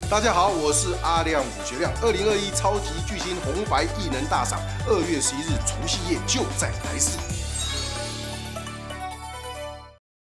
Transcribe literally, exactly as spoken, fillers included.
大家好，我是阿亮武学亮。二零二一超级巨星红白艺能大赏，二月十一日除夕夜就在台视。